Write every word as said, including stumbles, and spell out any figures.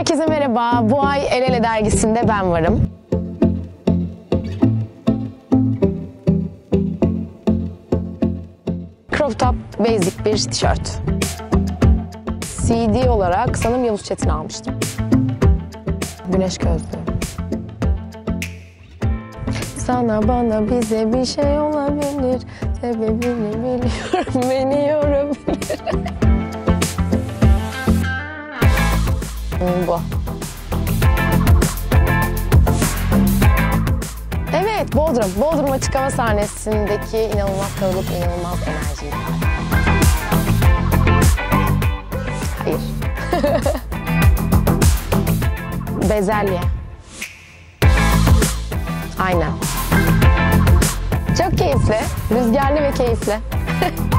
Herkese merhaba. Bu ay El Ele dergisinde ben varım. Crop top, basic bir tişört. C D olarak sanırım Yavuz Çetin almıştım. Güneş gözlüğü. Sana bana bize bir şey olabilir. Sebebini biliyorum, beni yorabilir. Bu. Evet, Bodrum. Bodrum açık hava sahnesindeki inanılmaz kalabalık, inanılmaz enerji. Hayır. Bezelye. Aynen. Çok keyifli, rüzgarlı ve keyifli.